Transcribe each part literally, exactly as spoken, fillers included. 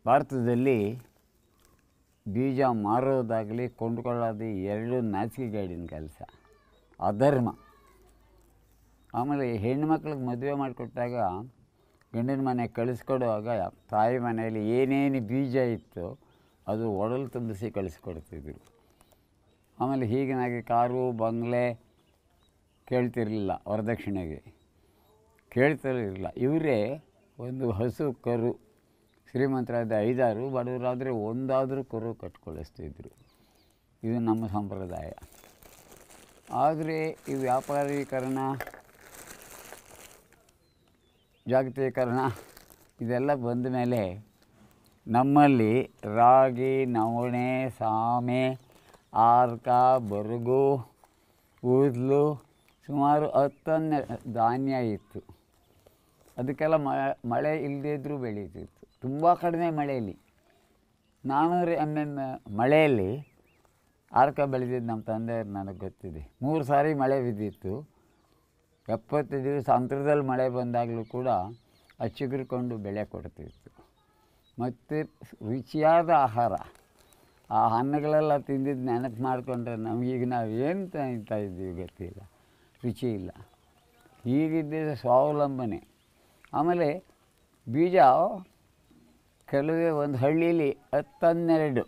ಭಾರತದಲ್ಲಿ ಬೀಜ ಮಾರೋದಾಗಲಿ ಕೊಂಡುಕೊಳ್ಳೋದು ಎರಡು ನಾಚಿಕೆಗೇಡಿನ ಕೆಲಸ, ಅಧರ್ಮ. ಆಮೇಲೆ ಹೆಣ್ಮಕ್ಳಿಗೆ ಮದುವೆ ಮಾಡಿಕೊಟ್ಟಾಗ ಗಂಡಿನ ಮನೆಗೆ ಕಳಿಸ್ಕೊಡುವಾಗ ತಾಯಿ ಮನೆಯಲ್ಲಿ ಏನೇನು ಬೀಜ ಇತ್ತು ಅದು ಒಡಲು ತುಂಬಿಸಿ ಕಳಿಸ್ಕೊಡ್ತಿದ್ರು. ಆಮೇಲೆ ಹೀಗಿನಾಗಿ ಕಾರು ಬಂಗ್ಲೆ ಕೇಳ್ತಿರಲಿಲ್ಲ, ವರದಕ್ಷಿಣೆಗೆ ಕೇಳ್ತಿರಲಿಲ್ಲ. ಇವರೇ ಒಂದು ಹಸು ಕರು, ಶ್ರೀಮಂತರಾದ ಐದಾರು, ಬಡವರಾದರೆ ಒಂದಾದರೂ ಕರು ಕಟ್ಕೊಳಿಸ್ತಿದ್ರು. ಇದು ನಮ್ಮ ಸಂಪ್ರದಾಯ. ಆದರೆ ಈ ವ್ಯಾಪಾರೀಕರಣ, ಜಾಗತೀಕರಣ ಇದೆಲ್ಲ ಬಂದ ಮೇಲೆ ನಮ್ಮಲ್ಲಿ ರಾಗಿ, ನವಣೆ, ಸಾಮೆ, ಆರ್ಕ, ಬರಗು, ಊದ್ಲು ಸುಮಾರು ಹತ್ತನ್ನೆ ಧಾನ್ಯ ಇತ್ತು. ಅದಕ್ಕೆಲ್ಲ ಮಳೆ ಇಲ್ಲದೇ ಇದ್ದರೂ ಬೆಳೀತಿತ್ತು. ತುಂಬ ಕಡಿಮೆ ಮಳೆಯಲ್ಲಿ, ನಾನ್ನೂರು ಎಮ್ ಎಮ್ ಮಳೆಯಲ್ಲಿ ಆರ್ಕ ಬೆಳೆದಿದ್ದು ನಮ್ಮ ತಂದೆಯವ್ರು ನನಗೆ ಗೊತ್ತಿದೆ. ಮೂರು ಸಾರಿ ಮಳೆ ಬಿದ್ದಿತ್ತು. ಎಪ್ಪತ್ತು ದಿವಸ ಅಂತರದಲ್ಲಿ ಮಳೆ ಬಂದಾಗಲೂ ಕೂಡ ಅಚ್ಚಿಗಿರ್ಕೊಂಡು ಬೆಳೆ ಕೊಡ್ತಿತ್ತು. ಮತ್ತು ರುಚಿಯಾದ ಆಹಾರ. ಆ ಹಣ್ಣುಗಳೆಲ್ಲ ತಿಂದಿದ್ದು ನೆನಪು ಮಾಡಿಕೊಂಡ್ರೆ ನಮಗೀಗ ನಾವು ಏನು ತಿಂತಾ ಇದ್ದೀವಿ ಗೊತ್ತಿಲ್ಲ, ರುಚಿ ಇಲ್ಲ. ಹೀಗಿದ್ದ ಸ್ವಾವಲಂಬನೆ. ಆಮೇಲೆ ಬೀಜ ಕೆಲವೇ ಒಂದು ಹಳ್ಳಿಯಲ್ಲಿ ಹತ್ತನ್ನೆರಡು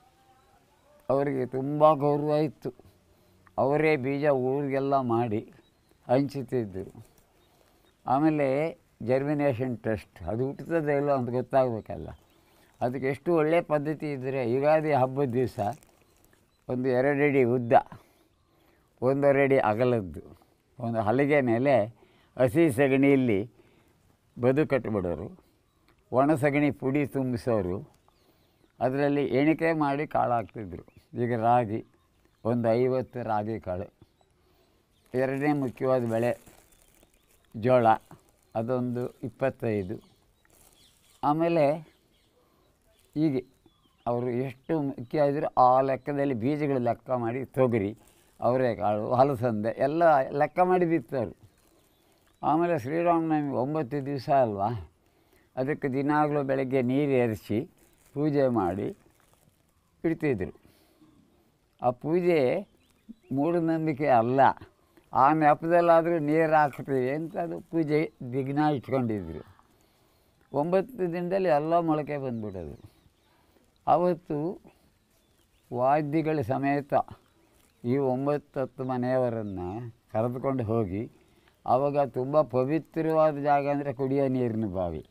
ಅವರಿಗೆ ತುಂಬ ಗೌರವ ಇತ್ತು. ಅವರೇ ಬೀಜ ಊರಿಗೆಲ್ಲ ಮಾಡಿ ಹಂಚುತ್ತಿದ್ದರು. ಆಮೇಲೆ ಜರ್ಮಿನೇಷನ್ ಟೆಸ್ಟ್, ಅದು ಹುಟ್ಟುತ್ತದೆ ಇಲ್ಲೋ ಅಂತ ಗೊತ್ತಾಗಬೇಕಲ್ಲ. ಅದಕ್ಕೆ ಎಷ್ಟು ಒಳ್ಳೆಯ ಪದ್ಧತಿ ಇದ್ದರೆ, ಯುಗಾದಿ ಹಬ್ಬದ ದಿವಸ ಒಂದು ಎರಡಡಿ ಉದ್ದ, ಒಂದೂವರೆ ಅಡಿ ಅಗಲದ್ದು ಒಂದು ಹಲಗೆ ಮೇಲೆ ಹಸಿ ಸಗಣಿಯಲ್ಲಿ ಬದು ಕಟ್ಟಿಬಿಡೋರು, ಒಣ ಸಗಣಿ ಪುಡಿ ತುಂಬಿಸೋರು, ಅದರಲ್ಲಿ ಎಣಿಕೆ ಮಾಡಿ ಕಾಳು ಹಾಕ್ತಿದ್ರು. ಈಗ ರಾಗಿ ಒಂದು ಐವತ್ತು ರಾಗಿ ಕಾಳು. ಎರಡನೇ ಮುಖ್ಯವಾದ ಬೆಳೆ ಜೋಳ, ಅದೊಂದು ಇಪ್ಪತ್ತೈದು. ಆಮೇಲೆ ಹೀಗೆ ಅವರು ಎಷ್ಟು ಮುಖ್ಯ ಇದ್ದರೂ ಆ ಲೆಕ್ಕದಲ್ಲಿ ಬೀಜಗಳು ಲೆಕ್ಕ ಮಾಡಿ ತೊಗರಿ, ಅವರೆಕಾಳು, ಹಲಸಂದೆ ಎಲ್ಲ ಲೆಕ್ಕ ಮಾಡಿ ಬಿತ್ತವರು. ಆಮೇಲೆ ಶ್ರೀರಾಮನವಮಿ ಒಂಬತ್ತು ದಿವಸ ಅಲ್ವಾ, ಅದಕ್ಕೆ ದಿನಾಗಲೂ ಬೆಳಗ್ಗೆ ನೀರು ಎರಚಿ ಪೂಜೆ ಮಾಡಿ ಇಡ್ತಿದ್ರು. ಆ ಪೂಜೆ ಮೂಢನಂಬಿಕೆ ಅಲ್ಲ. ಆ ನೆಪದಲ್ಲಾದರೂ ನೀರು ಹಾಕ್ತೀವಿ ಅಂತ ಅದು ಪೂಜೆ ದಿಗ್ನ ಇಟ್ಕೊಂಡಿದ್ರು. ಒಂಬತ್ತು ದಿನದಲ್ಲಿ ಎಲ್ಲ ಮೊಳಕೆ ಬಂದ್ಬಿಡೋದು. ಆವತ್ತು ವಾದ್ಯಗಳ ಸಮೇತ ಈ ಒಂಬತ್ತು ಹತ್ತು ಮನೆಯವರನ್ನು ಕರೆದುಕೊಂಡು ಹೋಗಿ, ಆವಾಗ ತುಂಬ ಪವಿತ್ರವಾದ ಜಾಗ ಅಂದರೆ ಕುಡಿಯೋ ನೀರಿನ ಬಾವಿ.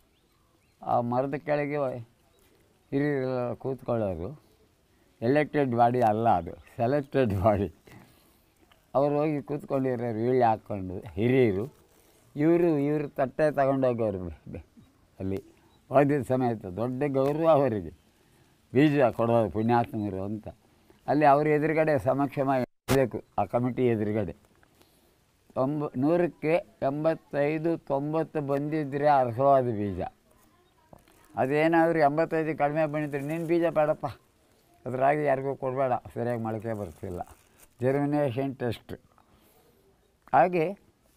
ಆ ಮರದ ಕೆಳಗೆ ಹಿರಿಯರೆಲ್ಲ ಕೂತ್ಕೊಳ್ಳೋರು. ಎಲೆಕ್ಟೆಡ್ ಬಾಡಿ ಅಲ್ಲ, ಅದು ಸೆಲೆಕ್ಟೆಡ್ ಬಾಡಿ. ಅವರು ಹೋಗಿ ಕೂತ್ಕೊಂಡಿರೋರು ವೀಳ್ಯ ಹಾಕ್ಕೊಂಡು ಹಿರಿಯರು. ಇವರು ಇವರು ತಟ್ಟೆ ತಗೊಂಡೋಗೋರು ಅಲ್ಲಿ ವಾದ್ಯದ ಸಮೇತ. ದೊಡ್ಡ ಗೌರವ ಅವರಿಗೆ, ಬೀಜ ಕೊಡೋದು ಪುಣ್ಯಾತ್ಮರು ಅಂತ. ಅಲ್ಲಿ ಅವ್ರ ಎದುರುಗಡೆ ಸಮಕ್ಷಮ ಇರಬೇಕು, ಆ ಕಮಿಟಿ ಎದುರುಗಡೆ. ತೊಂಬ ನೂರಕ್ಕೆ ಎಂಬತ್ತೈದು ತೊಂಬತ್ತು ಬಂದಿದ್ದರೆ ಅರ್ಹವಾದ ಬೀಜ. ಅದೇನಾದರೂ ಎಂಬತ್ತೈದು ಕಡಿಮೆ ಬಂದಿದ್ರೆ ನಿನ್ನ ಬೀಜ ಬೇಡಪ್ಪ, ಅದರಾಗಿ ಯಾರಿಗೂ ಕೊಡಬೇಡ, ಸರಿಯಾಗಿ ಮೊಳಕೆ ಬರ್ತಿಲ್ಲ. Germination test. ಹಾಗೆ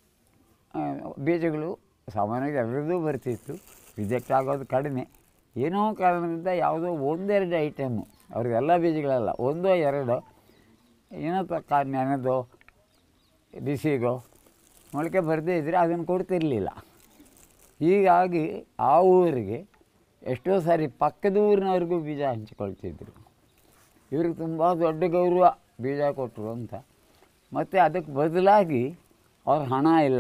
ಬೀಜಗಳು ಸಾಮಾನ್ಯವಾಗಿ ಎಲ್ಲರದೂ ಬರ್ತಿತ್ತು, ರಿಜೆಕ್ಟ್ ಆಗೋದು ಕಡಿಮೆ. ಏನೋ ಕಾರಣದಿಂದ ಯಾವುದೋ ಒಂದೆರಡು ಐಟಮು, ಅವ್ರಿಗೆಲ್ಲ ಬೀಜಗಳಲ್ಲ, ಒಂದೋ ಎರಡೋ ಏನೋ ತಕ್ಕ ನೆನೆದೋ ಬಿಸಿಗೋ ಮೊಳಕೆ ಬರದೇ ಇದ್ದರೆ ಅದನ್ನು ಕೊಡ್ತಿರಲಿಲ್ಲ. ಹೀಗಾಗಿ ಆ ಊರಿಗೆ ಎಷ್ಟೋ ಸಾರಿ ಪಕ್ಕದ ಊರಿನವ್ರಿಗೂ ಬೀಜ ಹಂಚಿಕೊಳ್ತಿದ್ರು. ಇವ್ರಿಗೆ ತುಂಬ ದೊಡ್ಡ ಗೌರವ ಬೀಜ ಕೊಟ್ಟರು ಅಂತ. ಮತ್ತು ಅದಕ್ಕೆ ಬದಲಾಗಿ ಅವ್ರ ಹಣ ಇಲ್ಲ,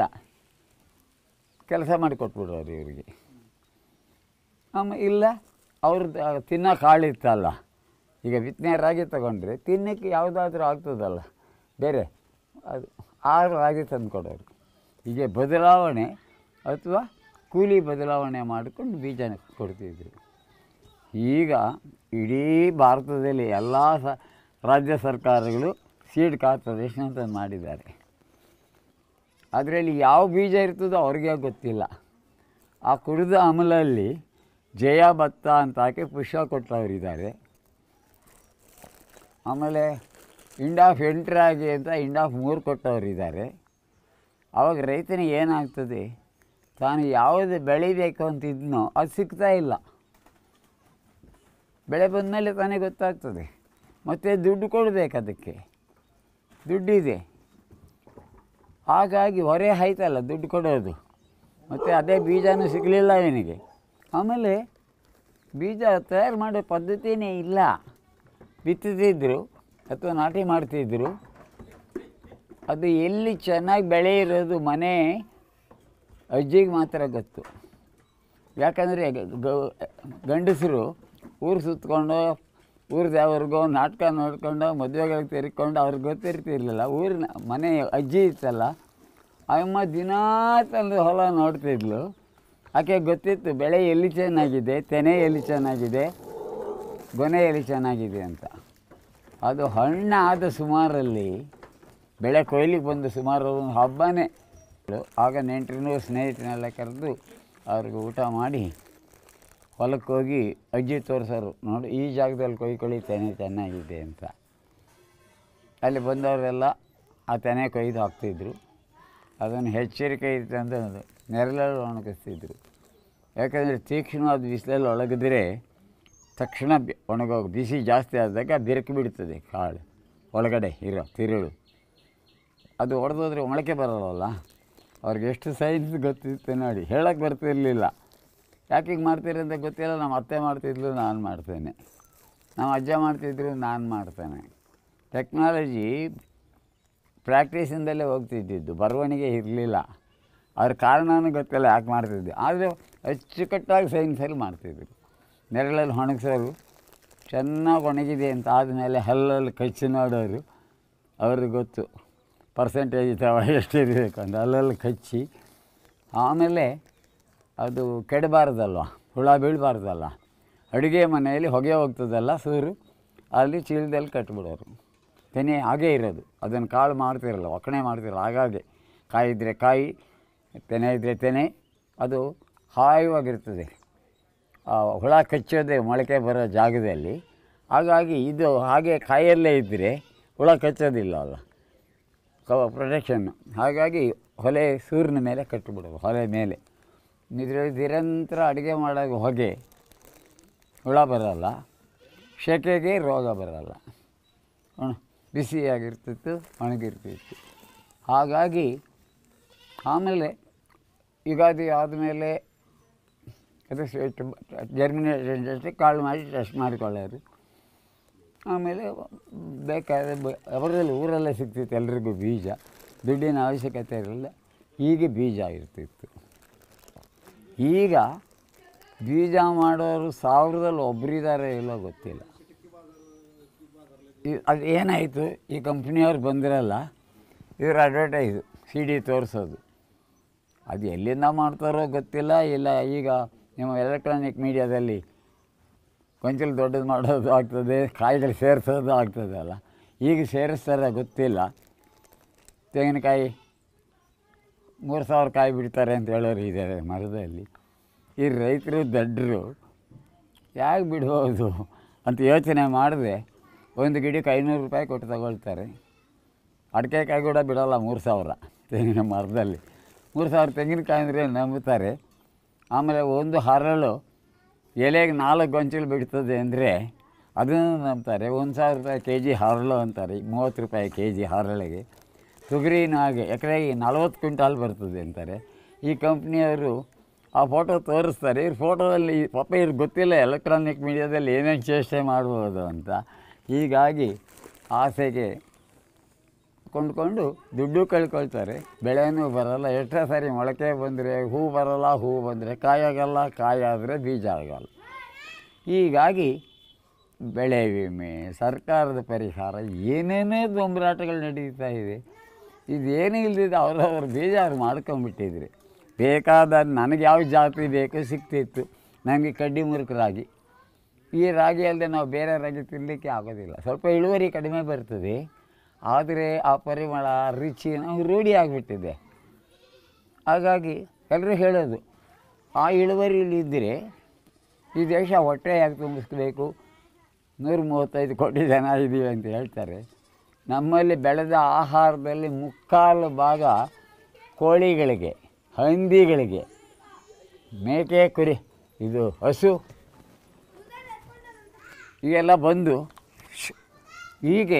ಕೆಲಸ ಮಾಡಿಕೊಟ್ಬಿಡೋರು ಇವರಿಗೆ. ಆಮೇಲೆ ಇಲ್ಲ, ಅವ್ರದ್ದು ತಿನ್ನೋ ಕಾಳಿತ್ತಲ್ಲ, ಈಗ ಬಿತ್ತನೆ ರಾಗಿ ತೊಗೊಂಡ್ರೆ ತಿನ್ನೋಕ್ಕೆ ಯಾವುದಾದ್ರೂ ಆಗ್ತದಲ್ಲ ಬೇರೆ, ಅದು ಆ ರಾಗಿ ತಂದು ಕೊಡೋರು. ಹೀಗೆ ಬದಲಾವಣೆ ಅಥವಾ ಕೂಲಿ ಬದಲಾವಣೆ ಮಾಡಿಕೊಂಡು ಬೀಜ ಕೊಡ್ತಿದ್ರು. ಈಗ ಇಡೀ ಭಾರತದಲ್ಲಿ ಎಲ್ಲ ಸ ರಾಜ್ಯ ಸರ್ಕಾರಗಳು ಸೀಡ್ ಕಾರ್ಪೊರೇಷನ್ ಅಂತ ಮಾಡಿದ್ದಾರೆ. ಅದರಲ್ಲಿ ಯಾವ ಬೀಜ ಇರ್ತದೋ ಅವ್ರಿಗೆ ಗೊತ್ತಿಲ್ಲ. ಆ ಕುಡಿದ ಅಮಲಲ್ಲಿ ಜಯ ಭತ್ತ ಅಂತ ಹಾಕಿ ಪುಷ್ಪ ಕೊಟ್ಟವರಿದ್ದಾರೆ. ಆಮೇಲೆ ಇಂಡ್ ಆಫ್ ಎಂಟ್ರಾಗಿ ಅಂತ ಇಂಡ್ ಆಫ್ ಮೂರು ಕೊಟ್ಟವರಿದ್ದಾರೆ. ಆವಾಗ ರೈತನಿಗೆ ಏನಾಗ್ತದೆ, ತಾನು ಯಾವುದು ಬೆಳಿಬೇಕು ಅಂತಿದ್ನೋ ಅದು ಸಿಗ್ತಾ ಇಲ್ಲ. ಬೆಳೆ ಬಂದಮೇಲೆ ತಾನೇ ಗೊತ್ತಾಗ್ತದೆ. ಮತ್ತು ದುಡ್ಡು ಕೊಡಬೇಕು, ಅದಕ್ಕೆ ದುಡ್ಡಿದೆ. ಹಾಗಾಗಿ ಹೊರೆ ಆಯ್ತಲ್ಲ ದುಡ್ಡು ಕೊಡೋದು. ಮತ್ತು ಅದೇ ಬೀಜನೂ ಸಿಗಲಿಲ್ಲ ಇವನಿಗೆ. ಆಮೇಲೆ ಬೀಜ ತಯಾರು ಮಾಡೋ ಪದ್ಧತಿಯೇ ಇಲ್ಲ. ಬಿತ್ತುತ್ತಿದ್ದರು ಅಥವಾ ನಾಟಿ ಮಾಡ್ತಿದ್ದರು. ಅದು ಎಲ್ಲಿ ಚೆನ್ನಾಗಿ ಬೆಳೆ ಇರೋದು ಮನೆ ಅಜ್ಜಿಗೆ ಮಾತ್ರ ಗೊತ್ತು. ಯಾಕಂದರೆ ಗಂಡಸರು ಊರು ಸುತ್ತಕೊಂಡು ಊರ್ದವ್ರಿಗೋ ನಾಟಕ ನೋಡ್ಕೊಂಡು ಮದುವೆಗಳಿಗೆ ತಿರ್ಕೊಂಡು ಅವ್ರಿಗೆ ಗೊತ್ತಿರ್ತಿರ್ಲಿಲ್ಲ. ಊರಿನ ಮನೆ ಅಜ್ಜಿ ಇತ್ತಲ್ಲ, ಅಮ್ಮ ದಿನಾ ತಂದು ಹೊಲ ನೋಡ್ತಿದ್ಲು. ಆಕೆ ಗೊತ್ತಿತ್ತು ಬೆಳೆ ಎಲ್ಲಿ ಚೆನ್ನಾಗಿದೆ, ತೆನೆ ಎಲ್ಲಿ ಚೆನ್ನಾಗಿದೆ, ಗೊನೆ ಎಲ್ಲಿ ಚೆನ್ನಾಗಿದೆ ಅಂತ. ಅದು ಹಣ್ಣಾದ ಸುಮಾರಲ್ಲಿ, ಬೆಳೆ ಕೊಯ್ಲಿಗೆ ಬಂದು ಸುಮಾರು ಒಂದು ಹಬ್ಬನೇ. ಆಗ ನೆಂಟರು ಸ್ನೇಹಿತರೆಲ್ಲ ಕರೆದು ಅವ್ರಿಗೆ ಊಟ ಮಾಡಿ ಹೊಲಕ್ಕೆ ಹೋಗಿ ಅಜ್ಜಿ ತೋರಿಸೋರು, ನೋಡಿ ಈ ಜಾಗದಲ್ಲಿ ಕೊಯ್ಕೊಳ್ಳಿ ತೆನೆ ಚೆನ್ನಾಗಿದೆ ಅಂತ. ಅಲ್ಲಿ ಬಂದವರೆಲ್ಲ ಆ ತೆನೆ ಕೊಯ್ದು ಹಾಕ್ತಿದ್ರು. ಅದನ್ನು ಎಚ್ಚರಿಕೆ ಇತ್ತಂದು ನೆರಳಲ್ಲಿ ಒಣಗಿಸ್ತಿದ್ರು. ಯಾಕಂದರೆ ತೀಕ್ಷ್ಣವಾದ ಬಿಸಿಲಲ್ಲಿ ಒಣಗಿದ್ರೆ ತಕ್ಷಣ ಒಣಗೋಗಿ, ಬಿಸಿ ಜಾಸ್ತಿ ಆದಾಗ ಬೆರಕು ಬಿಡ್ತದೆ ಕಾಳು ಒಳಗಡೆ ಇರೋ ತಿರುಳು. ಅದು ಹೊಡೆದೋದ್ರೆ ಮೊಳಕೆ ಬರೋಲ್ಲ. ಅವ್ರಿಗೆ ಎಷ್ಟು ಸೈನ್ಸ್ ಗೊತ್ತಿತ್ತು ನೋಡಿ. ಹೇಳೋಕ್ಕೆ ಬರ್ತಿರಲಿಲ್ಲ. ಯಾಕೆ ಹಿಂಗೆ ಮಾಡ್ತೀರಿ ಅಂತ ಗೊತ್ತಿಲ್ಲ. ನಮ್ಮ ಅತ್ತೆ ಮಾಡ್ತಿದ್ಲು, ನಾನು ಮಾಡ್ತೇನೆ. ನಮ್ಮ ಅಜ್ಜ ಮಾಡ್ತಿದ್ರು, ನಾನು ಮಾಡ್ತೇನೆ. ಟೆಕ್ನಾಲಜಿ ಪ್ರಾಕ್ಟೀಸಿಂದಲೇ ಹೋಗ್ತಿದ್ದಿದ್ದು, ಬರವಣಿಗೆ ಇರಲಿಲ್ಲ. ಅವ್ರ ಕಾರಣನೂ ಗೊತ್ತಿಲ್ಲ ಯಾಕೆ ಮಾಡ್ತಿದ್ದೆ. ಆದರೆ ಅಚ್ಚುಕಟ್ಟಾಗಿ ಸೈನ್ಸಲ್ಲಿ ಮಾಡ್ತಿದ್ರು. ನೆರಳಲ್ಲಿ ಒಣಗಿಸೋರು, ಚೆನ್ನಾಗಿ ಒಣಗಿದೆ ಅಂತ ಆದಮೇಲೆ ಹಲ್ಲಲ್ಲಿ ಕಚ್ಚಿ ನೋಡೋರು. ಅವ್ರಿಗೆ ಗೊತ್ತು ಪರ್ಸೆಂಟೇಜ್ ತವ ಎಷ್ಟಿರಬೇಕು ಅಂತ. ಹಲ್ಲಲ್ಲಿ ಕಚ್ಚಿ ಆಮೇಲೆ ಅದು ಕೆಡಬಾರ್ದಲ್ವ, ಹುಳ ಬೀಳಬಾರ್ದಲ್ಲ. ಅಡುಗೆ ಮನೆಯಲ್ಲಿ ಹೊಗೆ ಹೋಗ್ತದಲ್ಲ ಸೂರು, ಅಲ್ಲಿ ಚೀಲದಲ್ಲಿ ಕಟ್ಬಿಡೋರು. ತೆನೆ ಹಾಗೇ ಇರೋದು, ಅದನ್ನು ಕಾಳು ಮಾಡ್ತಿರಲ್ಲ, ಒಕ್ಕಣೆ ಮಾಡ್ತಿರಲ್ಲ. ಹಾಗಾಗಿ ಕಾಯಿ ಇದ್ದರೆ ಕಾಯಿ, ತೆನೆ ಇದ್ದರೆ ತೆನೆ, ಅದು ಹಾಯವಾಗಿರ್ತದೆ. ಹುಳ ಕಚ್ಚೋದೆ ಮೊಳಕೆ ಬರೋ ಜಾಗದಲ್ಲಿ. ಹಾಗಾಗಿ ಇದು ಹಾಗೆ ಕಾಯಲ್ಲೇ ಇದ್ದರೆ ಹುಳ ಕಚ್ಚೋದಿಲ್ಲ ಅಲ್ಲ, ಕ ಪ್ರೊಟೆಕ್ಷನ್ನು. ಹಾಗಾಗಿ ಹೊಲೆ ಸೂರಿನ ಮೇಲೆ ಕಟ್ಟಿಬಿಡೋದು, ಹೊಲೆ ಮೇಲೆ. ಇದರಲ್ಲಿ ನಿರಂತರ ಅಡುಗೆ ಮಾಡೋ ಹೊಗೆ, ಹುಳ ಬರೋಲ್ಲ, ಸೆಕೆಗೆ ರೋಗ ಬರೋಲ್ಲ. ಒಣ ಬಿಸಿಯಾಗಿರ್ತಿತ್ತು, ಒಣಗಿರ್ತಿತ್ತು. ಹಾಗಾಗಿ ಆಮೇಲೆ ಯುಗಾದಿ ಆದಮೇಲೆ ಅದು ಜರ್ಮಿನೇಷನ್ ಜೊತೆ ಕಾಳು ಮಾಡಿ ಟೆಸ್ಟ್ ಮಾಡಿಕೊಳ್ಳೋರು. ಆಮೇಲೆ ಬೇಕಾದ ಅವರಲ್ಲಿ ಊರಲ್ಲೇ ಸಿಗ್ತಿತ್ತು ಎಲ್ರಿಗೂ ಬೀಜ. ದುಡ್ಡಿನ ಅವಶ್ಯಕತೆ ಇರಲಿಲ್ಲ. ಹೀಗೆ ಬೀಜ ಇರ್ತಿತ್ತು. ಈಗ ಬೀಜ ಮಾಡೋರು ಸಾವಿರದಲ್ಲಿ ಒಬ್ಬರಿದ್ದಾರೆ ಇಲ್ಲೋ ಗೊತ್ತಿಲ್ಲ. ಅದು ಏನಾಯಿತು, ಈ ಕಂಪ್ನಿಯವ್ರು ಬಂದಿರಲ್ಲ, ಇವರು ಅಡ್ವರ್ಟೈಸು ಸಿ ಡಿ ತೋರಿಸೋದು. ಅದು ಎಲ್ಲಿಂದ ಮಾಡ್ತಾರೋ ಗೊತ್ತಿಲ್ಲ. ಇಲ್ಲ ಈಗ ನಿಮ್ಮ ಎಲೆಕ್ಟ್ರಾನಿಕ್ ಮೀಡಿಯಾದಲ್ಲಿ ಕೊಂಚಲು ದೊಡ್ಡದು ಮಾಡೋದು ಆಗ್ತದೆ, ಕಾಯಿಗಳು ಸೇರಿಸೋದು ಆಗ್ತದಲ್ಲ. ಈಗ ಸೇರಿಸ್ತಾರೆ ಗೊತ್ತಿಲ್ಲ. ತೆಂಗಿನಕಾಯಿ ಮೂರು ಸಾವಿರ ಕಾಯಿ ಬಿಡ್ತಾರೆ ಅಂತ ಹೇಳೋರು ಇದ್ದಾರೆ ಮರದಲ್ಲಿ. ಈ ರೈತರು ದಡ್ಡರು ಯಾಕೆ ಬಿಡ್ಬೋದು ಅಂತ ಯೋಚನೆ ಮಾಡಿದ್ರೆ ಒಂದು ಗಿಡಕ್ಕೆ ಐನೂರು ರೂಪಾಯಿ ಕೊಟ್ಟು ತಗೊಳ್ತಾರೆ. ಅಡಿಕೆಕಾಯಿ ಕೂಡ ಬಿಡೋಲ್ಲ ಮೂರು ಸಾವಿರ ತೆಂಗಿನ ಮರದಲ್ಲಿ. ಮೂರು ಸಾವಿರ ತೆಂಗಿನಕಾಯಿ ಅಂದರೆ ನಂಬುತ್ತಾರೆ. ಆಮೇಲೆ ಒಂದು ಹರಳು ಎಲೆಗೆ ನಾಲ್ಕು ಗೊಂಚಲು ಬಿಡ್ತದೆ ಅಂದರೆ ಅದನ್ನು ನಂಬ್ತಾರೆ. ಒಂದು ಸಾವಿರ ರೂಪಾಯಿ ಕೆ ಜಿ ಹರಳು ಅಂತಾರೆ, ಮೂವತ್ತು ರೂಪಾಯಿ ಕೆ ಜಿ ಹರಳಿಗೆ. ತೊಗರಿನೂ ಹಾಗೆ ಎಕರೆಗೆ ನಲ್ವತ್ತು ಕ್ವಿಂಟಾಲ್ ಬರ್ತದೆ ಅಂತಾರೆ. ಈ ಕಂಪ್ನಿಯವರು ಆ ಫೋಟೋ ತೋರಿಸ್ತಾರೆ. ಇವ್ರ ಫೋಟೋದಲ್ಲಿ ಪಾಪ ಇವ್ರಿಗೆ ಗೊತ್ತಿಲ್ಲ ಎಲೆಕ್ಟ್ರಾನಿಕ್ ಮೀಡಿಯಾದಲ್ಲಿ ಏನೇನು ಚೇಷ್ಟೆ ಮಾಡ್ಬೋದು ಅಂತ. ಹೀಗಾಗಿ ಆಸೆಗೆ ಕೊಂಡ್ಕೊಂಡು ದುಡ್ಡು ಕಳ್ಕೊಳ್ತಾರೆ, ಬೆಳೆನೂ ಬರೋಲ್ಲ. ಎಷ್ಟೋ ಸಾರಿ ಮೊಳಕೆ ಬಂದರೆ ಹೂ ಬರೋಲ್ಲ, ಹೂ ಬಂದರೆ ಕಾಯಾಗಲ್ಲ, ಕಾಯಾದರೆ ಬೀಜ ಆಗಲ್ಲ. ಹೀಗಾಗಿ ಬೆಳೆ ವಿಮೆ, ಸರ್ಕಾರದ ಪರಿಹಾರ, ಏನೇನೇ ದೊಂಬರಾಟಗಳು ನಡೀತಾ ಇದೆ. ಇದೇನೂ ಇಲ್ಲದಿದ್ದ ಅವರವ್ರ ಬೀಜ ಅವ್ರು ಮಾಡ್ಕೊಂಬಿಟ್ಟಿದ್ರು. ಬೇಕಾದ ನನಗೆ ಯಾವ ಜಾತಿ ಬೇಕು ಸಿಗ್ತಿತ್ತು. ನನಗೆ ಕಡ್ಡಿ ಮುರುಕು ರಾಗಿ. ಈ ರಾಗಿ ಅಲ್ಲದೆ ನಾವು ಬೇರೆ ರಾಗಿ ತಿನ್ನಲಿಕ್ಕೆ ಆಗೋದಿಲ್ಲ. ಸ್ವಲ್ಪ ಇಳುವರಿ ಕಡಿಮೆ ಬರ್ತದೆ, ಆದರೆ ಆ ಪರಿಮಳ, ರುಚಿ ನಾವು ರೂಢಿ ಆಗಿಬಿಟ್ಟಿದೆ. ಹಾಗಾಗಿ ಎಲ್ಲರೂ ಹೇಳೋದು, ಆ ಇಳುವರಿಲಿದ್ದರೆ ಈ ದೇಶ ಹೊಟ್ಟೆ ಯಾಕೆ ತುಂಬಿಸ್ಬೇಕು, ನೂರ ಮೂವತ್ತೈದು ಕೋಟಿ ಜನ ಇದ್ದೀವಿ ಅಂತ ಹೇಳ್ತಾರೆ. ನಮ್ಮಲ್ಲಿ ಬೆಳೆದ ಆಹಾರದಲ್ಲಿ ಮುಕ್ಕಾಲು ಭಾಗ ಕೋಳಿಗಳಿಗೆ, ಹಂದಿಗಳಿಗೆ, ಮೇಕೆ, ಕುರಿ, ಇದು ಹಸು ಈಗೆಲ್ಲ ಬಂದು ಹೀಗೆ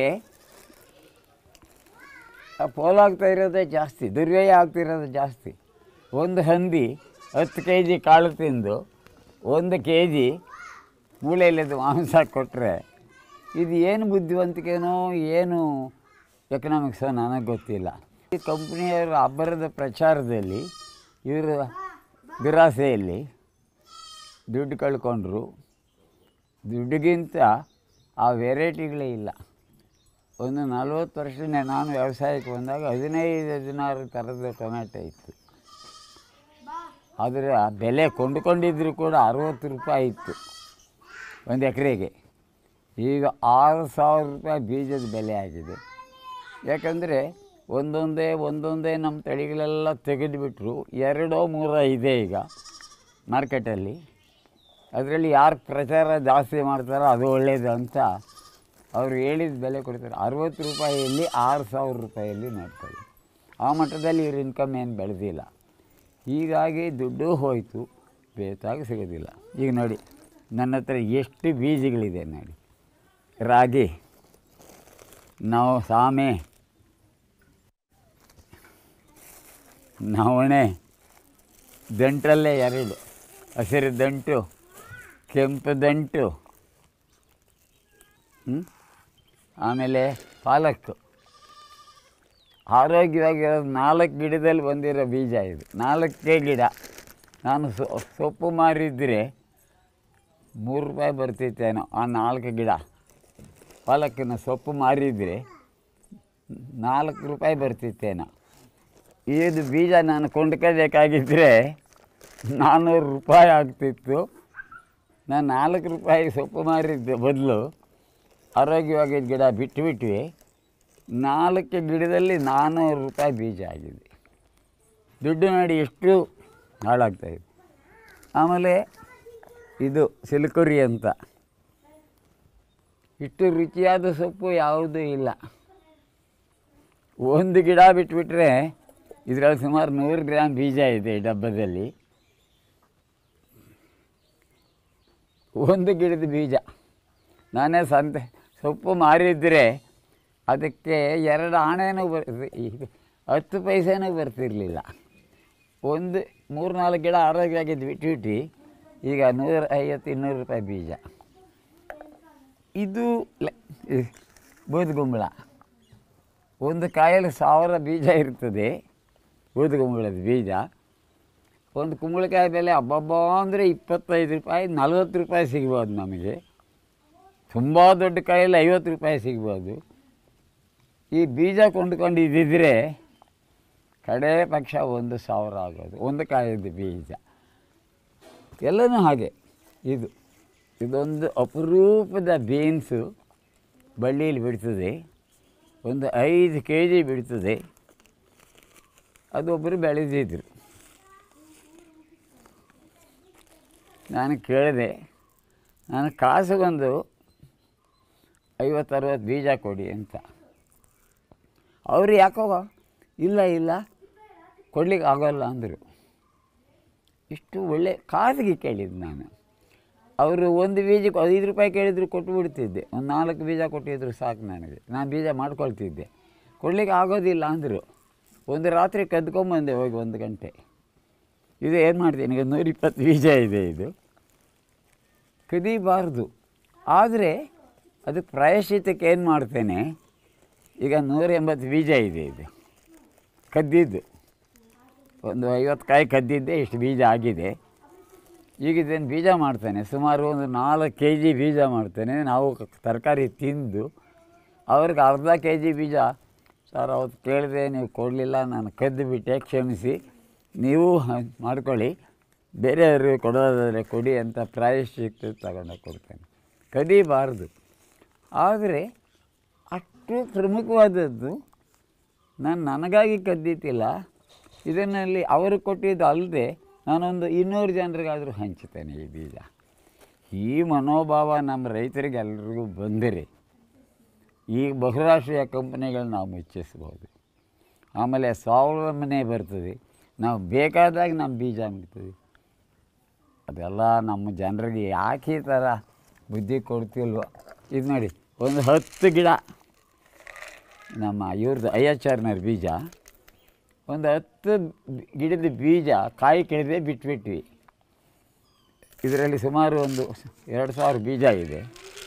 ಪೋಲಾಗ್ತಾ ಇರೋದೇ ಜಾಸ್ತಿ, ದುರ್ವ್ಯಯ ಆಗ್ತಿರೋದು ಜಾಸ್ತಿ. ಒಂದು ಹಂದಿ ಹತ್ತು ಕೆ ಜಿ ಕಾಳು ತಿಂದು ಒಂದು ಕೆ ಜಿ ಮೂಳೆಯಲ್ಲಿದ್ದು ಮಾಂಸ ಕೊಟ್ಟರೆ ಇದು ಏನು ಬುದ್ಧಿವಂತಿಕೆನೋ ಏನು ಎಕನಾಮಿಕ್ಸೋ ನನಗೆ ಗೊತ್ತಿಲ್ಲ. ಈ ಕಂಪ್ನಿಯವರ ಅಬ್ಬರದ ಪ್ರಚಾರದಲ್ಲಿ ಇವರ ದುರಾಸೆಯಲ್ಲಿ ದುಡ್ಡು ಕಳ್ಕೊಂಡ್ರು. ದುಡ್ಡಿಗಿಂತ ಆ ವೆರೈಟಿಗಳೇ ಇಲ್ಲ. ಒಂದು ನಲ್ವತ್ತು ವರ್ಷನೇ ನಾನು ವ್ಯವಸಾಯಕ್ಕೆ ಬಂದಾಗ ಹದಿನೈದು ಹದಿನಾರು ಥರದ ಟೊಮ್ಯಾಟೊ ಇತ್ತು. ಆದರೆ ಆ ಬೆಲೆ ಕೊಂಡುಕೊಂಡಿದ್ದರೂ ಕೂಡ ಅರುವತ್ತು ರೂಪಾಯಿ ಇತ್ತು ಒಂದು ಎಕರೆಗೆ. ಈಗ ಆರು ಸಾವಿರ ರೂಪಾಯಿ ಬೀಜದ ಬೆಲೆ ಆಗಿದೆ. ಯಾಕಂದರೆ ಒಂದೊಂದೇ ಒಂದೊಂದೇ ನಮ್ಮ ತಳಿಗಳೆಲ್ಲ ತೆಗೆದುಬಿಟ್ರು. ಎರಡೋ ಮೂರೋ ಇದೆ ಈಗ ಮಾರ್ಕೆಟಲ್ಲಿ. ಅದರಲ್ಲಿ ಯಾರು ಪ್ರಚಾರ ಜಾಸ್ತಿ ಮಾಡ್ತಾರೋ ಅದು ಒಳ್ಳೆಯದು ಅಂತ ಅವರು ಹೇಳಿದ ಬೆಲೆ ಕೊಡ್ತಾರೆ. ಅರುವತ್ತು ರೂಪಾಯಿಯಲ್ಲಿ ಆರು ಸಾವಿರ ರೂಪಾಯಿಯಲ್ಲಿ ಮಾಡ್ತಾರೆ. ಆ ಮಟ್ಟದಲ್ಲಿ ಇವ್ರ ಇನ್ಕಮ್ ಏನು ಬೆಳೆದಿಲ್ಲ. ಹೀಗಾಗಿ ದುಡ್ಡು ಹೋಯಿತು, ಬೇತಾಗಿ ಸಿಗೋದಿಲ್ಲ. ಈಗ ನೋಡಿ ನನ್ನ ಹತ್ರ ಎಷ್ಟು ಬೀಜಗಳಿದೆ ನೋಡಿ. ರಾಗಿ, ನಾವು ಸಾಮೆ, ನವಣೆ, ದಂಟಲ್ಲೇ ಎರಡು, ಹಸಿರು ದಂಟು, ಕೆಂಪು ದಂಟು, ಆಮೇಲೆ ಪಾಲಕ್ಕು. ಆರೋಗ್ಯವಾಗಿರೋದು ನಾಲ್ಕು ಗಿಡದಲ್ಲಿ ಬಂದಿರೋ ಬೀಜ ಇದು. ನಾಲ್ಕೇ ಗಿಡ. ನಾನು ಸೊಪ್ಪು ಮಾರಿದರೆ ಮೂರು ರೂಪಾಯಿ ಬರ್ತಿತ್ತೇನೋ ಆ ನಾಲ್ಕು ಗಿಡ. ಪಾಲಕ್ಕಿನ ಸೊಪ್ಪು ಮಾರಿದರೆ ನಾಲ್ಕು ರೂಪಾಯಿ ಬರ್ತಿತ್ತೇನೋ. ಇದು ಬೀಜ ನಾನು ಕೊಂಡ್ಕೋಬೇಕಾಗಿದ್ದರೆ ನಾನ್ನೂರು ರೂಪಾಯಿ ಆಗ್ತಿತ್ತು. ನಾನು ನಾಲ್ಕು ರೂಪಾಯಿ ಸೊಪ್ಪು ಮಾರಿದ್ದೆ ಬದಲು ಆರೋಗ್ಯವಾಗಿದ್ದ ಗಿಡ ಬಿಟ್ಟುಬಿಟ್ವಿ. ನಾಲ್ಕು ಗಿಡದಲ್ಲಿ ನಾನ್ನೂರು ರೂಪಾಯಿ ಬೀಜ ಆಗಿದೆ. ದುಡ್ಡು ನೋಡಿ ಎಷ್ಟು ಹಾಳಾಗ್ತಾಯಿದೆ. ಆಮೇಲೆ ಇದು ಸಿಲ್ಕುರಿ ಅಂತ, ಇಷ್ಟು ರುಚಿಯಾದ ಸೊಪ್ಪು ಯಾವುದೂ ಇಲ್ಲ. ಒಂದು ಗಿಡ ಬಿಟ್ಬಿಟ್ರೆ ಇದರಲ್ಲಿ ಸುಮಾರು ನೂರು ಗ್ರಾಮ್ ಬೀಜ ಇದೆ ಡಬ್ಬದಲ್ಲಿ. ಒಂದು ಗಿಡದ ಬೀಜ. ನಾನೇ ಸಂತೆ ಸೊಪ್ಪು ಮಾರಿದರೆ ಅದಕ್ಕೆ ಎರಡು ಆಣೆನೂ ಬರ್ ಹತ್ತು ಪೈಸೆನೂ ಬರ್ತಿರಲಿಲ್ಲ. ಒಂದು ಮೂರು ನಾಲ್ಕು ಗಿಡ ಆರೋಗ್ಯವಾಗಿದ್ದು ಬಿಟ್ಬಿಟ್ಟು ಈಗ ನೂರ ಐವತ್ತು ಇನ್ನೂರು ರೂಪಾಯಿ ಬೀಜ. ಇದು ಬೂದುಗುಂಬಳ. ಒಂದು ಕಾಯಲ್ಲಿ ಸಾವಿರ ಬೀಜ ಇರ್ತದೆ, ಬೂದುಗುಂಬಳದ ಬೀಜ. ಒಂದು ಕುಂಬಳಕಾಯಿ ಬೆಲೆ ಹಬ್ಬಬ್ಬ ಅಂದರೆ ಇಪ್ಪತ್ತೈದು ರೂಪಾಯಿ ನಲ್ವತ್ತು ರೂಪಾಯಿ ಸಿಗ್ಬೋದು ನಮಗೆ. ತುಂಬ ದೊಡ್ಡ ಕಾಯಲ್ಲಿ ಐವತ್ತು ರೂಪಾಯಿ ಸಿಗ್ಬೋದು. ಈ ಬೀಜ ಕೊಂಡ್ಕೊಂಡಿದ್ದಿದ್ರೆ ಕಡೇ ಪಕ್ಷ ಒಂದು ಸಾವಿರ ಆಗೋದು ಒಂದು ಕಾಯಿದ್ದು ಬೀಜ. ಎಲ್ಲನೂ ಹಾಗೆ. ಇದು ಇದೊಂದು ಅಪರೂಪದ ಬೀನ್ಸು ಬಳ್ಳಿಯಲ್ಲಿ ಬಿಡ್ತದೆ. ಒಂದು ಐದು ಕೆ ಜಿ ಬಿಡ್ತದೆ. ಅದೊಬ್ಬರು ಬೆಳೆದಿದ್ರು. ನಾನು ಕೇಳಿದೆ, ನಾನು ಕಾಸಿಗೊಂದು ಐವತ್ತು ಅರವತ್ತು ಬೀಜ ಕೊಡಿ ಅಂತ. ಅವರು ಯಾಕೋ ಇಲ್ಲ ಇಲ್ಲ ಕೊಡ್ಲಿಕ್ಕೆ ಆಗೋಲ್ಲ ಅಂದರು. ಇಷ್ಟು ಒಳ್ಳೆ ಕಾಸಿಗೆ ಕೇಳಿದ್ದು ನಾನು. ಅವರು ಒಂದು ಬೀಜಕ್ಕೆ ಐದು ರೂಪಾಯಿ ಕೇಳಿದ್ರು ಕೊಟ್ಟು ಬಿಡ್ತಿದ್ದೆ. ಒಂದು ನಾಲ್ಕು ಬೀಜ ಕೊಟ್ಟಿದ್ರು ಸಾಕು ನನಗೆ. ನಾನು ಬೀಜ ಮಾಡ್ಕೊಳ್ತಿದ್ದೆ. ಕೊಡಲಿಕ್ಕೆ ಆಗೋದಿಲ್ಲ ಅಂದರು. ಒಂದು ರಾತ್ರಿ ಕದ್ಕೊಂಬಂದೆ ಹೋಗಿ ಒಂದು ಗಂಟೆ. ಇದು ಏನು ಮಾಡ್ತೀನಿ, ಈಗ ನೂರಿಪ್ಪತ್ತು ಬೀಜ ಇದೆ. ಇದು ಕದೀಬಾರ್ದು. ಆದರೆ ಅದಕ್ಕೆ ಪ್ರಾಯಶ್ಚಿತ್ತಕ್ಕೆ ಏನು ಮಾಡ್ತೇನೆ, ಈಗ ನೂರ ಎಂಬತ್ತು ಬೀಜ ಇದೆ. ಇದು ಕದ್ದಿದ್ದು ಒಂದು ಐವತ್ತು ಕಾಯಿ ಕದ್ದಿದ್ದೆ, ಇಷ್ಟು ಬೀಜ ಆಗಿದೆ. ಈಗ ಇದನ್ನು ಬೀಜ ಮಾಡ್ತೇನೆ. ಸುಮಾರು ಒಂದು ನಾಲ್ಕು ಕೆ ಜಿ ಬೀಜ ಮಾಡ್ತೇನೆ. ನಾವು ತರಕಾರಿ ತಿಂದು ಅವ್ರಿಗೆ ಅರ್ಧ ಕೆ ಜಿ ಬೀಜ ಸರ್ ಅವತ್ತು ಕೇಳಿದೆ, ನೀವು ಕೊಡಲಿಲ್ಲ, ನಾನು ಕದ್ದು ಬಿಟ್ಟೆ, ಕ್ಷಮಿಸಿ, ನೀವು ಮಾಡ್ಕೊಳ್ಳಿ, ಬೇರೆಯವ್ರಿಗೆ ಕೊಡೋದಾದರೆ ಕೊಡಿ ಅಂತ ಪ್ರಾಯಶ್ಚಿತ್ತ ತಗೊಂಡೋಗಿ ಕೊಡ್ತೇನೆ. ಕದೀಬಾರ್ದು. ಆದರೆ ಅಷ್ಟು ಪ್ರಮುಖವಾದದ್ದು ನಾನು ನನಗಾಗಿ ಕದ್ದಿತ್ತಿಲ್ಲ. ಇದನ್ನಲ್ಲಿ ಅವರು ಕೊಟ್ಟಿದ್ದು ಅಲ್ಲದೆ ನಾನೊಂದು ಇನ್ನೂರು ಜನರಿಗಾದರೂ ಹಂಚುತ್ತೇನೆ ಈ ಬೀಜ. ಈ ಮನೋಭಾವ ನಮ್ಮ ರೈತರಿಗೆಲ್ಲರಿಗೂ ಬಂದರೆ ಈಗ ಬಹುರಾಷ್ಟ್ರೀಯ ಕಂಪನಿಗಳನ್ನ ನಾವು ಮುಚ್ಚಿಸ್ಬೋದು. ಆಮೇಲೆ ಸ್ವಾವಲಂಬನೆ ಬರ್ತದೆ. ನಾವು ಬೇಕಾದಾಗ ನಮ್ಮ ಬೀಜ ಮುಗ್ತದೆ. ಅದೆಲ್ಲ ನಮ್ಮ ಜನರಿಗೆ ಯಾಕೆ ಈ ಥರ ಬುದ್ಧಿ ಕೊಡ್ತಿಲ್ವ. ಇದು ನೋಡಿ, ಒಂದು ಹತ್ತು ಗಿಡ ನಮ್ಮ ಇವ್ರದ್ದು ಅಯ್ಯಾಚಾರ್ನವ್ರ ಬೀಜ, ಒಂದು ಹತ್ತು ಗಿಡದ ಬೀಜ ಕಾಯಿ ಕೆಳದೆ ಬಿಟ್ಬಿಟ್ವಿ. ಇದರಲ್ಲಿ ಸುಮಾರು ಒಂದು ಎರಡು ಸಾವಿರ ಬೀಜ ಇದೆ.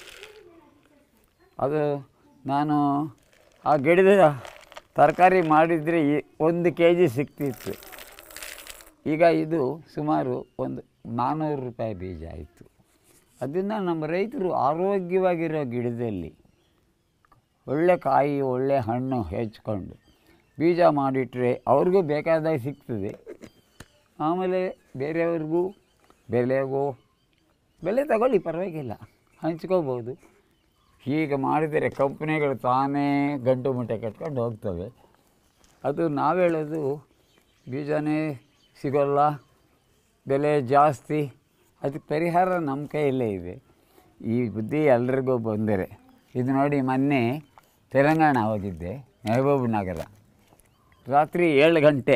ಅದು ನಾನು ಆ ಗಿಡದ ತರಕಾರಿ ಮಾಡಿದರೆ ಒಂದು ಕೆ ಜಿ ಸಿಗ್ತಿತ್ತು. ಈಗ ಇದು ಸುಮಾರು ಒಂದು ನಾನ್ನೂರು ರೂಪಾಯಿ ಬೀಜ ಆಯಿತು. ಅದನ್ನು ನಮ್ಮ ರೈತರು ಆರೋಗ್ಯವಾಗಿರೋ ಗಿಡದಲ್ಲಿ ಒಳ್ಳೆ ಕಾಯಿ ಒಳ್ಳೆ ಹಣ್ಣು ಹೆಚ್ಕೊಂಡು ಬೀಜ ಮಾಡಿಟ್ರೆ ಅವ್ರಿಗೂ ಬೇಕಾದಾಗ ಸಿಗ್ತದೆ. ಆಮೇಲೆ ಬೇರೆಯವ್ರಿಗೂ ಬೆಲೆಗೂ ಬೆಲೆ ತಗೊಳ್ಳಿ, ಪರವಾಗಿಲ್ಲ, ಹಂಚ್ಕೋಬೋದು. ಹೀಗೆ ಮಾಡಿದರೆ ಕಂಪ್ನಿಗಳು ತಾನೇ ಗಂಟು ಮುಟ್ಟೆ ಕಟ್ಕೊಂಡು ಹೋಗ್ತವೆ. ಅದು ನಾವು ಹೇಳೋದು ಬೀಜನೇ ಸಿಗೋಲ್ಲ, ಬೆಲೆ ಜಾಸ್ತಿ, ಅದಕ್ಕೆ ಪರಿಹಾರ ನಮ್ಮ ಕೈಯಲ್ಲೇ ಇದೆ. ಈ ಬುದ್ಧಿ ಎಲ್ರಿಗೂ ಬಂದರೆ, ಇದು ನೋಡಿ, ಮೊನ್ನೆ ತೆಲಂಗಾಣ ಹೋಗಿದ್ದೆ, ಮೆಹಬೂಬ್ ನಗರ. ರಾತ್ರಿ ಏಳು ಗಂಟೆ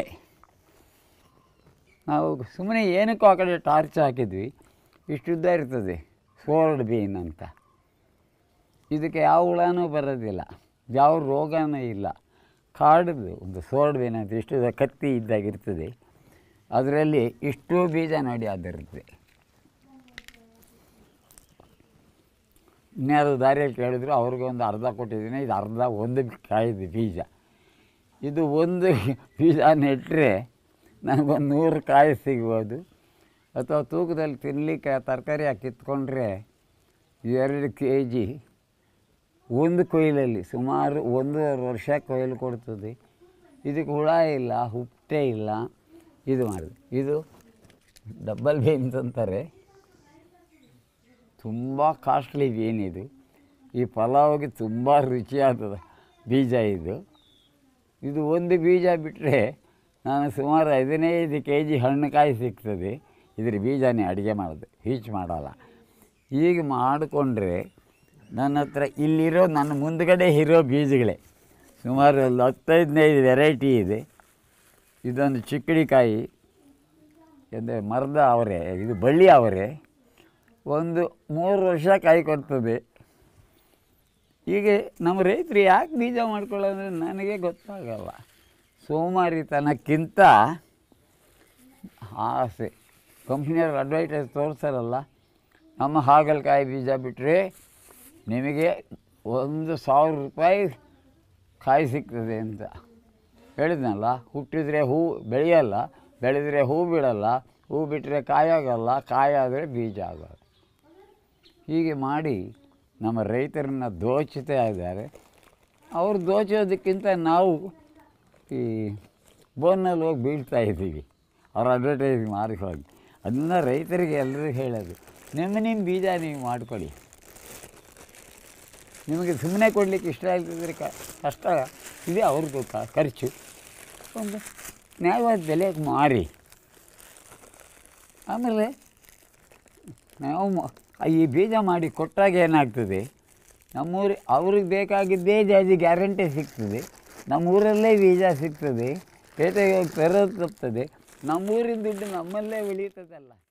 ನಾವು ಸುಮ್ಮನೆ ಏನಕ್ಕೂ ಆ ಕಡೆ ಟಾರ್ಚ್ ಹಾಕಿದ್ವಿ. ಇಷ್ಟುದ್ದ ಇರ್ತದೆ ಸೋರ್ಡ್ ಬೀನ್ ಅಂತ. ಇದಕ್ಕೆ ಯಾವ ಹುಳನೂ ಬರೋದಿಲ್ಲ, ಯಾವ ರೋಗನೂ ಇಲ್ಲ. ಕಾಡ್ದು ಒಂದು ಸೋರ್ಡ್ ಬೀನ್ ಅಂತ ಇಷ್ಟು ಕತ್ತಿ ಇದ್ದಾಗಿರ್ತದೆ. ಅದರಲ್ಲಿ ಇಷ್ಟು ಬೀಜ ನೋಡಿ ಅದಿರುತ್ತೆ. ಇನ್ಯಾರು ದಾರಿಯಲ್ಲಿ ಕೇಳಿದ್ರು ಅವ್ರಿಗೆ ಒಂದು ಅರ್ಧ ಕೊಟ್ಟಿದ್ದೀನಿ. ಇದು ಅರ್ಧ ಒಂದು ಕಾಯಿದೆ ಬೀಜ. ಇದು ಒಂದು ಬೀಜ ನೆಟ್ಟರೆ ನನಗೊಂದು ನೂರು ಕಾಯಿ ಸಿಗ್ಬೋದು. ಅಥವಾ ತೂಕದಲ್ಲಿ ತಿನ್ನಲಿಕ್ಕೆ ತರಕಾರಿ ಹಾಕಿ ಕಿತ್ಕೊಂಡ್ರೆ ಎರಡು ಕೆ ಜಿ ಒಂದು ಕೊಯ್ಲಲ್ಲಿ ಸುಮಾರು ಒಂದೂವರೆ ವರ್ಷ ಕೊಯ್ಲು ಕೊಡ್ತದೆ. ಇದಕ್ಕೆ ಹುಳ ಇಲ್ಲ, ಹುಟ್ಟೆ ಇಲ್ಲ. ಇದು ಮಾಡಿದೆ, ಇದು ಡಬ್ಬಲ್ ಬೀನ್ಸ್ ಅಂತಾರೆ. ತುಂಬ ಕಾಸ್ಟ್ಲಿ ಬೀನ್ ಇದು. ಈ ಪಲಾವ್ಗೆ ತುಂಬ ರುಚಿಯಾದ ಬೀಜ ಇದು. ಇದು ಒಂದು ಬೀಜ ಬಿಟ್ಟರೆ ನಾನು ಸುಮಾರು ಹದಿನೈದು ಕೆ ಜಿ ಹಣ್ಣುಕಾಯಿ ಸಿಗ್ತದೆ. ಇದ್ರ ಬೀಜನೇ ಅಡುಗೆ ಮಾಡೋದು, ಹೀಚ್ ಮಾಡೋಲ್ಲ. ಈಗ ಮಾಡಿಕೊಂಡ್ರೆ ನನ್ನ ಹತ್ರ ಇಲ್ಲಿರೋ ನನ್ನ ಮುಂದುಗಡೆ ಇರೋ ಬೀಜಗಳೇ ಸುಮಾರು ಒಂದು ಹತ್ತೈದನೈದು ವೆರೈಟಿ ಇದೆ. ಇದೊಂದು ಚಿಕ್ಕಡಿಕಾಯಿ, ಅಂದರೆ ಮರದ ಅವರೆ, ಇದು ಬಳ್ಳಿ ಅವರೆ, ಒಂದು ಮೂರು ವರ್ಷ ಕಾಯಿ ಕೊಡ್ತದೆ. ಹೀಗೆ ನಮ್ಮ ರೈತರು ಯಾಕೆ ಬೀಜ ಮಾಡ್ಕೊಳ್ಳೋದ್ರೆ ನನಗೆ ಗೊತ್ತಾಗಲ್ಲ. ಸೋಮಾರಿತನಕ್ಕಿಂತ ಆಸೆ. ಕಂಪ್ನಿಯವ್ರು ಅಡ್ವೈಟೈಸ್ ತೋರಿಸ್ತಾರಲ್ಲ, ನಮ್ಮ ಹಾಗಲಕಾಯಿ ಬೀಜ ಬಿಟ್ಟರೆ ನಿಮಗೆ ಒಂದು ಸಾವಿರ ರೂಪಾಯಿ ಕಾಯಿ ಸಿಗ್ತದೆ ಅಂತ ಹೇಳಿದ್ನಲ್ಲ. ಹುಟ್ಟಿದರೆ ಹೂ ಬೆಳೆಯಲ್ಲ, ಬೆಳೆದರೆ ಹೂ ಬಿಡಲ್ಲ, ಹೂ ಬಿಟ್ಟರೆ ಕಾಯಾಗಲ್ಲ, ಕಾಯಾದರೆ ಬೀಜ ಆಗೋಲ್ಲ. ಹೀಗೆ ಮಾಡಿ ನಮ್ಮ ರೈತರನ್ನು ದೋಚುತ್ತಾ ಇದ್ದಾರೆ. ಅವ್ರು ದೋಚೋದಕ್ಕಿಂತ ನಾವು ಈ ಬೋನಲ್ಲಿ ಹೋಗಿ ಬೀಳ್ತಾ ಇದ್ದೀವಿ, ಅವ್ರು ಅಡ್ವರ್ಟೈಸ್ ಮಾರಿ ಹೋಗಿ. ಅದನ್ನ ರೈತರಿಗೆ ಎಲ್ಲರೂ ಹೇಳೋದು, ನಿಮ್ಮ ನಿಮ್ಮ ಬೀಜ ನೀವು ಮಾಡಿಕೊಡಿ. ನಿಮಗೆ ಸುಮ್ಮನೆ ಕೊಡಲಿಕ್ಕೆ ಇಷ್ಟ ಆಗ್ತಿದ್ರೆ ಕಷ್ಟ ಇದೆ, ಅವ್ರದ್ದು ಖರ್ಚು. ಒಂದು ನ್ಯಾಯವಾದ ಬೆಲೆಗೆ ಮಾರಿ. ಆಮೇಲೆ ನಾವು ಈ ಬೀಜ ಮಾಡಿ ಕೊಟ್ಟಾಗ ಏನಾಗ್ತದೆ, ನಮ್ಮೂರು ಅವ್ರಿಗೆ ಬೇಕಾಗಿದ್ದೇ ಜಾಸ್ತಿ ಗ್ಯಾರಂಟಿ ಸಿಗ್ತದೆ. ನಮ್ಮೂರಲ್ಲೇ ಬೀಜ ಸಿಗ್ತದೆ, ಪೇಟೆಗೆ ಹೋಗಿ ತರೋದು ತಪ್ತದೆ. ನಮ್ಮೂರಿನ ದುಡ್ಡು ನಮ್ಮಲ್ಲೇ ಉಳಿತದಲ್ಲ.